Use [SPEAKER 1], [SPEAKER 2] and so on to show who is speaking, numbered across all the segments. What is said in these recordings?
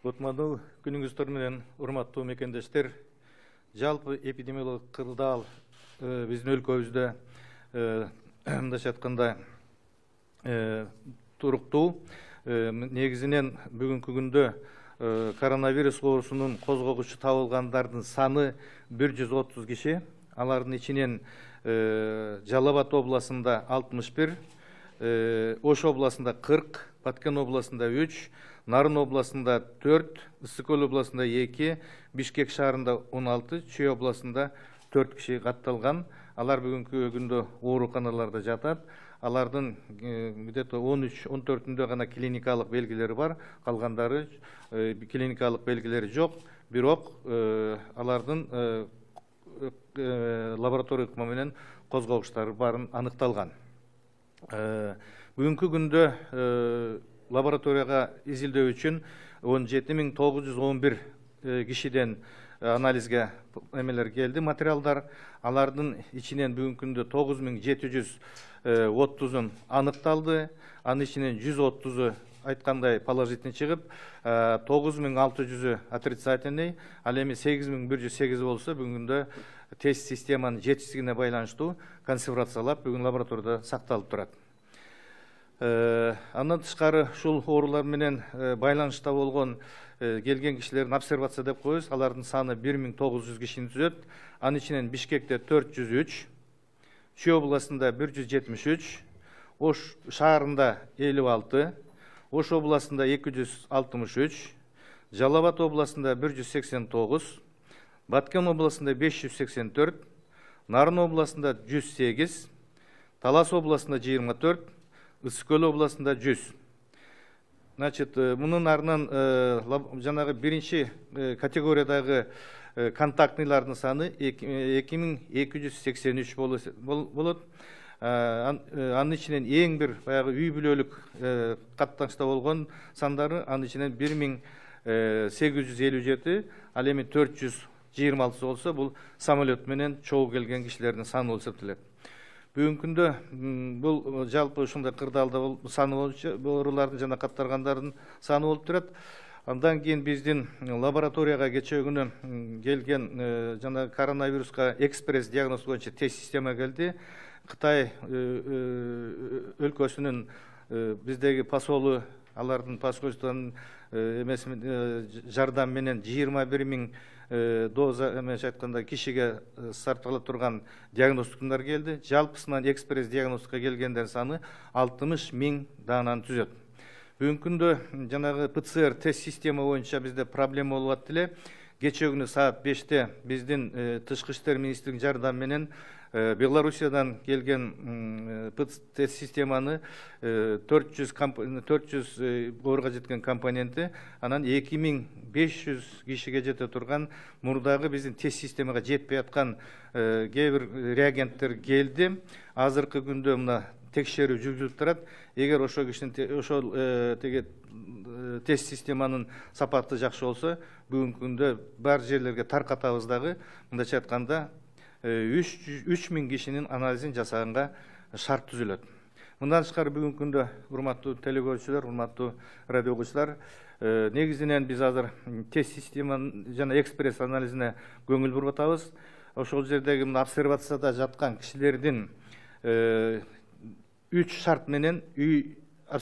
[SPEAKER 1] Отману күнүңүздөр менен урматтуу мекендештер, жалпы эпидемиологик кырдаал биздин өлкөбүздө мындайча айтканда туруктуу. Негизинен бүгүнкү күндө коронавирус оорусунун козгогучу табылгандардын саны 130 киши. Алардын ичинен Жалал Абад областында 61, Ош областында 40, Баткен областында 3, Нарын областында 4, Ысык-Көл областында 2, Бишкек шаарында 16, Чүй областында 4 киши катталган. Алар бүгүнкү күндө ооруканаларда жатат. Алардын где-то 13-14-үндө гана клиникалык белгилери бар, калгандары клиникалык белгилери жок. Бирок алардын лаборатория ыкма менен козгогучтары барын аныкталган. Бүгүнкү күндө лабораторияга изилдөө үчүн 17.911 кишиден анализге эмелер келди, материалдар. Алардын ичинен бүгүнкү күндө 9.730 аныкталды. Анын ичинен 130 айткандай положительный чыгып, 9.600 отрицательный, ал эми 8.108 болсо бүгүндө тест системанын жетишсиздигине байланыштуу консервациялап бүгүн лабораторияда сакталып турат. Андан тышкары ушул оорулар менен байланышта болгон келген кишилердин обсервация деп коебуз. Алардын саны 1900 кишини түзөт. Анын ичинен Бишкекте 403, Чүй областында 173, Ош шаарында 56, Ош областында 263, Жалал Абад областында 189, Баткен областында 584, Нарын областында 108, Талас областында 24, Ысык-Көл областында 100. Значит, мунун арынан жанагы биринчи категориядагы контактныйлардын саны 2283 болот. Анын ичинен эң бир баягы үй бүлөлүк каттанышта болгон сандары анын ичинен 1857, ал эми 426 болсо, бул самолет менен чогуу келген кишилердин саны болуп эсептелет. Бүгүнкү күндө бул жалпы ушундай кырдаалда саны боюнча оорулардын жана каттаргандардын саны болуп турат. Андан кийин биздин лабораторияга кечээ күнү келген жана коронавируска экспресс диагноз боюнча тест система келди. Кытай өлкөсүнүн биздеги посолу, алардын посольствонун жардам менен 21.000 доза эмес айтканда кишиге сарпталып турган диагностикумдар келди. Жалпысынан экспресс диагностика келгендер саны 60.000 даананы түзөт. Бүгүнкү күндө жанагы ПЦР тест система боюнча бизде проблема болуп атты эле. Кечээ күнү саат 5-те биздин Тышкы иштер министрлигинин жардамы менен Белоруссиядан келген тест системаны 400 ооруга жеткен компоненти, анан 2500 кишиге жете турган мурдагы биздин тест системага жетпей аткан кээ бир реагенттер келди. Азыркы күндө мына текшерүү жүргүзүлүп турат. Эгер ошол кишинин ошол тест системанын сапаты жакшы болсо, бүгүнкү күндө бар жерлерге таркатабыз дагы, мындайча айтканда 3000 кишинин анализин жасаганга шарт түзүлөт. Мындан тышкары бүгүнкү күндө урматтуу телекөрүүчүлөр, урматтуу радио угуучулар, негизинен биз азыр тест системанын жана экспресс анализине көңүл буруп атабыз. Ошол жердеги обсервацияда жаткан кишилердин 3 шарт менен үй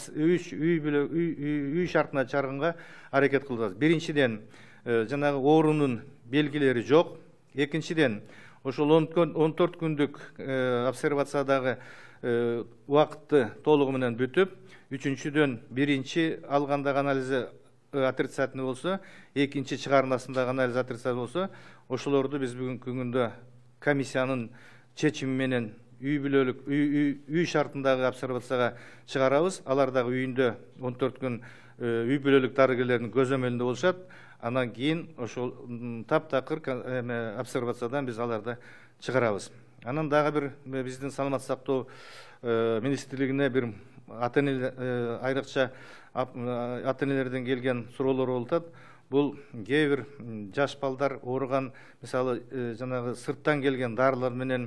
[SPEAKER 1] шартына чыгарганга аракет кылабыз. Биринчиден, жанагы оорунун белгилери жок. Экинчиден, ошол 14 күндүк обсервациядагы убакытты толугу менен бүтүп, үчүнчүдөн биринчи алгандагы анализи отрицательный болсо, экинчи чыгармасындагы анализ отрицательный болсо, ошолорду биз бүгүнкү күндө комиссиянын чечими менен үй бүлөлүк үй шартындагы обсервацияга чыгарабыз. Алар дагы үйүндө 14 күн үй бүлөлүк дарыгерлердин көзөмөлүндө болушат. Анан кийин ошол таптакыр обсервациядан биз аларды чыгарабыз. Анан дагы бир биздин саламаттык сактоо министрлигине бир айрыкча ата-энелерден келген суроолор болуп атат. Бул кээ бир жаш балдар ооруган, мисалы жанагы сырттан келген дарылар менен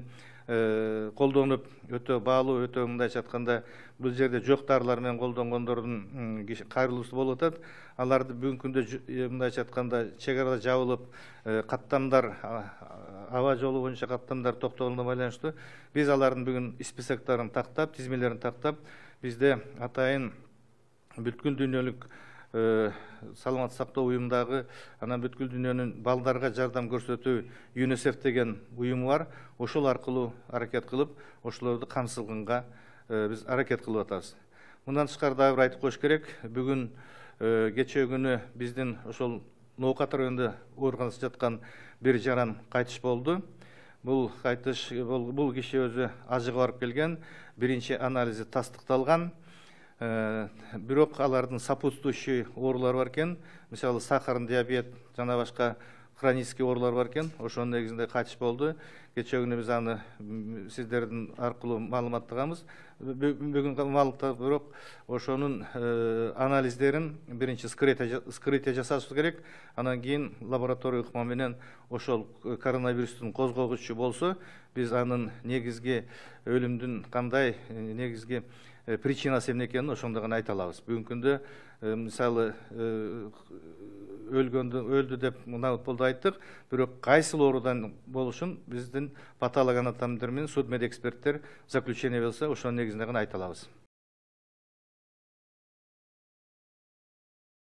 [SPEAKER 1] колдонуп өтө баалуу, өтө мындайча айтканда бул жерде жок дарылар менен колдонгондордун кайрылуусу болуп атат. Аларды бүгүнкү күндө мындайча айтканда чек арада жабылып, каттамдар, аба жолу боюнча каттамдар токтогонуна байланыштуу биз алардын бүгүн списокторун тактап, тизмелерин тактап, бизде атайын бүткүл дүйнөлүк саламаттык сактоо уюмундагы анан бүткүл дүйнөнүн балдарга жардам көрсөтүү ЮНИСЕФ деген уюму бар. Ошол аркылуу аракет кылып, ошолорду камсызганга биз аракет кылып атабыз. Мындан тышкары дагы бир айтып коюш керек. Бүгүн кечээ күнү биздин ошол Ноокат районунда ооруканасында жаткан бир жаран кайтыш болду. Бул кайтыш бул киши өзү ажыга барып келген. Биринчи анализи тастыкталган. Бирок алардын сопутствующий оорулары бар экен. Мисалы сахарный диабет жана башка хронический оорулар бар экен. Ошонун негизинде кайтыш болду. Кечээ күнү биз аны сиздердин аркылуу маалыматтаганбыз. Бүгүн маалыматта бирок ошонун анализдерин биринчи скрытие жасашыбыз керек. Анан кийин лаборатория ыкма менен ошол коронавирустун козгогучу болсо, биз анын негизги өлүмдүн кандай негизги причинасы эмне экенин ошондо гана айта алабыз. Бүгүнкү күндө мисалы өлдү деп мына болду айттык, бирок кайсыл оорудан болушун биздин патологоанатомдор менен судмедэксперттер заключение берсе, ошонун негизинде гана айта алабыз.